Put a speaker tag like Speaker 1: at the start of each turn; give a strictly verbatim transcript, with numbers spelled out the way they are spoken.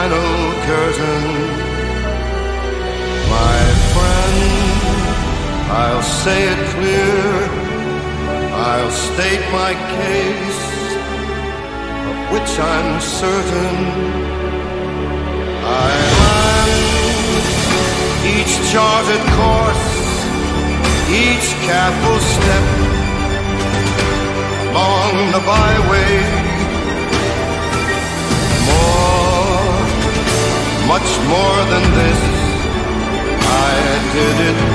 Speaker 1: final curtain. My friend, I'll say it clear, I'll state my case, of which I'm certain. I land each charted course, each careful step along the byway. More, much more than this, I did it